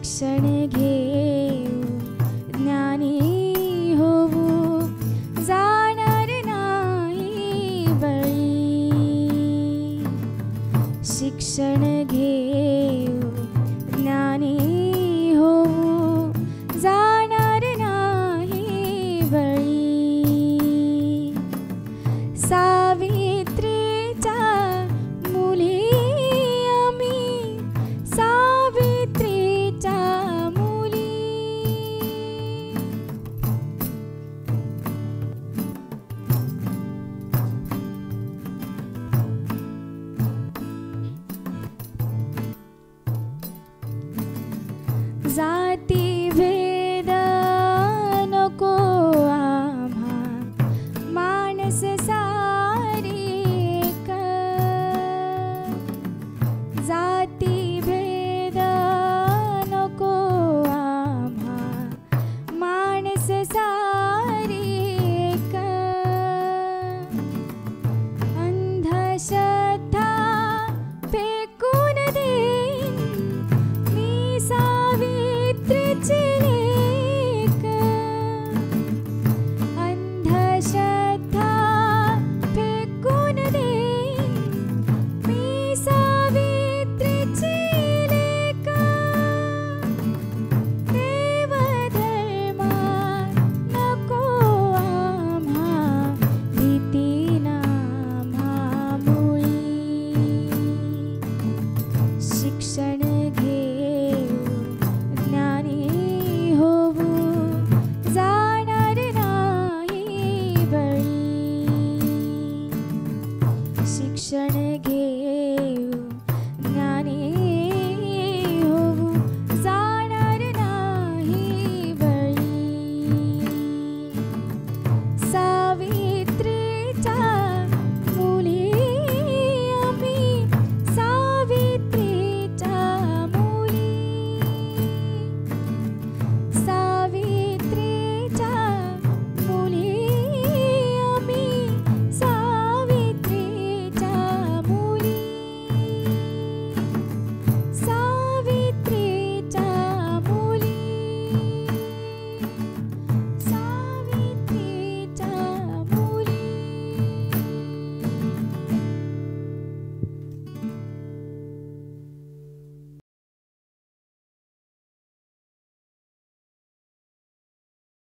शिक्षण घेऊ ज्ञानी होऊ जाणार नाही बळी. शिक्षण घेऊ ज्ञानी होऊ जाणार नाही बळी. सावित्रीच्या मुली आम्ही, सावित्रीच्या मुली. जाती भेद नको आम्हा, माणस सारी एक. जाती भेद नको आम्हा, माणस सारी एक. अंधश्रद्धा फेकून देईन मी सावित्रीची लेक. अंधश्रद्धा फेकून देईन मी सावित्रीची लेक. देवधर्म नको आम्हा, भीती नाम्हा मुळी. शिक्षण